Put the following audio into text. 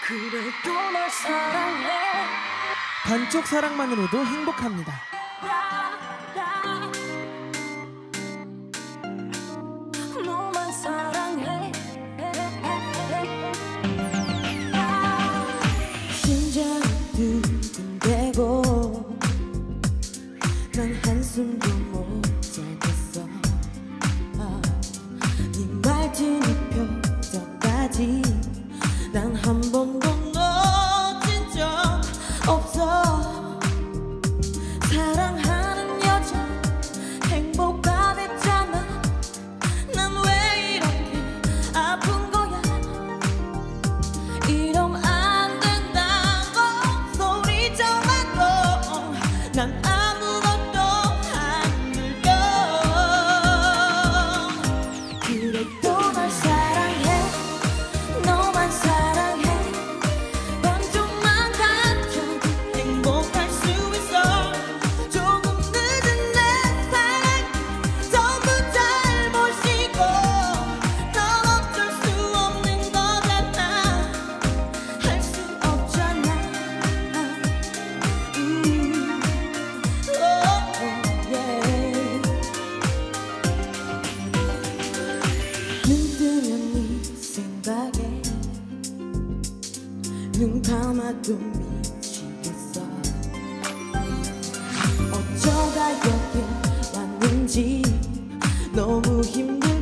그래도 널 사랑해. 반쪽 사랑만으로도 행복합니다. 너만 사랑해. 심장이 두근대고 난 한숨도 못 자겠어. 네 말투 네 표정까지 난 한 번도 놓친 적 없어. 사랑하는 여자 행복하댔잖아. 난 왜 이렇게 아픈 거야. 이러면 안 된다고 소리쳐봐도 난 아무것도 안 들려. 그래도 널 사랑해. 너만 사랑해. 반쪽만 가져도 행복할 수 있어. 조금 늦은 내 사랑 전부 잘못이고 넌 어쩔 수 없는 거잖아. 할 수 없잖아. 눈 뜨면 네 생각에 눈 감아도 미치겠어. 어쩌다 여길 왔는지 너무 힘들어.